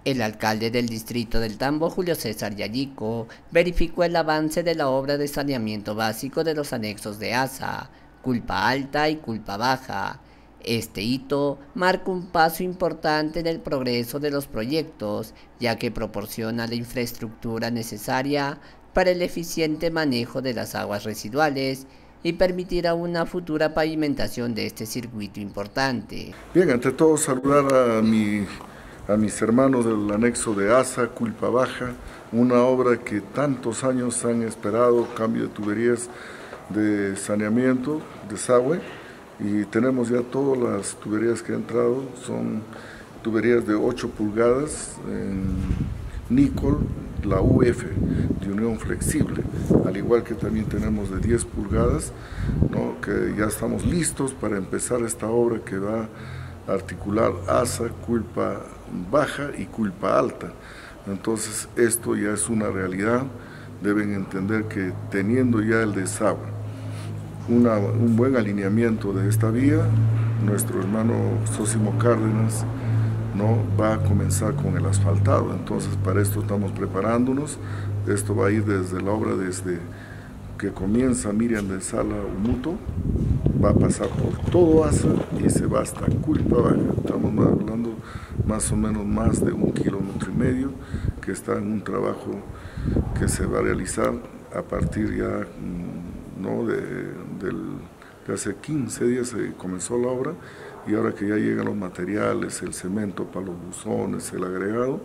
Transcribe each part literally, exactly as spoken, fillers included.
El alcalde del distrito del Tambo, Julio César Yallico, verificó el avance de la obra de saneamiento básico de los anexos de Asa, Culpa Alta y Culpa Baja. Este hito marca un paso importante en el progreso de los proyectos, ya que proporciona la infraestructura necesaria para el eficiente manejo de las aguas residuales y permitirá una futura pavimentación de este circuito importante. Bien, ante todo saludar a mi a mis hermanos del anexo de Asa, Culpa Baja, una obra que tantos años han esperado, cambio de tuberías de saneamiento, desagüe, y tenemos ya todas las tuberías que han entrado, son tuberías de ocho pulgadas en níquel, la U F de unión flexible, al igual que también tenemos de diez pulgadas, ¿no? Que ya estamos listos para empezar esta obra que va a articular Asa, Culpa Baja y Culpa Alta. Entonces esto ya es una realidad. Deben entender que teniendo ya el desagüe, una, un buen alineamiento de esta vía, nuestro hermano Sósimo Cárdenas no va a comenzar con el asfaltado. Entonces para esto estamos preparándonos. Esto va a ir desde la obra, desde que comienza Miriam de Sala Umuto, va a pasar por todo Asa y se va hasta Culpa Baja. Estamos hablando más o menos más de un kilómetro y medio que está en un trabajo que se va a realizar a partir ya, ¿no? de, del, de hace quince días se comenzó la obra, y ahora que ya llegan los materiales, el cemento para los buzones, el agregado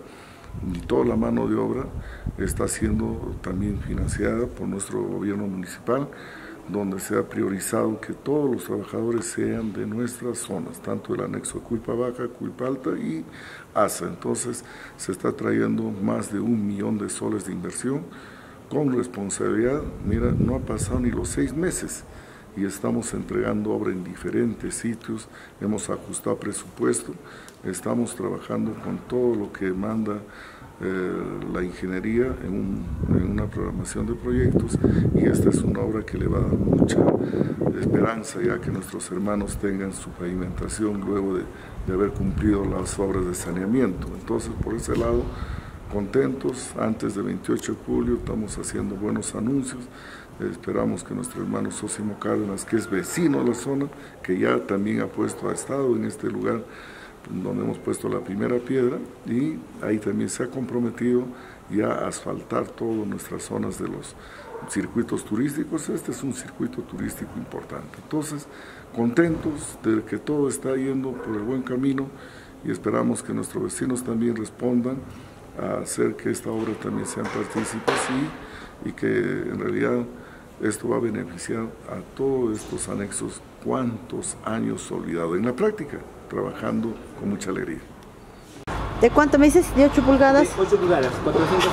y toda la mano de obra está siendo también financiada por nuestro gobierno municipal, donde se ha priorizado que todos los trabajadores sean de nuestras zonas, tanto el anexo de Culpa Baja, Culpa Alta y Asa. Entonces se está trayendo más de un millón de soles de inversión con responsabilidad. Mira, no ha pasado ni los seis meses y estamos entregando obra en diferentes sitios, hemos ajustado presupuesto, estamos trabajando con todo lo que manda eh, la ingeniería en, un, en una programación de proyectos, y esta es una obra que le va a dar mucha esperanza, ya que nuestros hermanos tengan su pavimentación luego de, de haber cumplido las obras de saneamiento. Entonces, por ese lado, contentos. Antes del veintiocho de julio estamos haciendo buenos anuncios. Esperamos que nuestro hermano Sósimo Cárdenas, que es vecino de la zona, que ya también ha puesto, ha estado en este lugar donde hemos puesto la primera piedra, y ahí también se ha comprometido ya a asfaltar todas nuestras zonas de los circuitos turísticos. Este es un circuito turístico importante. Entonces, contentos de que todo está yendo por el buen camino, y esperamos que nuestros vecinos también respondan a hacer que esta obra también sean partícipes, y, y que en realidad esto va a beneficiar a todos estos anexos, cuántos años olvidados en la práctica, trabajando con mucha alegría. ¿De cuánto me dices? ¿De ocho pulgadas? ocho pulgadas, cuatrocientos.